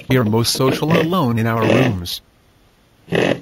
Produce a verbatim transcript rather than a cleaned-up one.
We are most social alone in our rooms.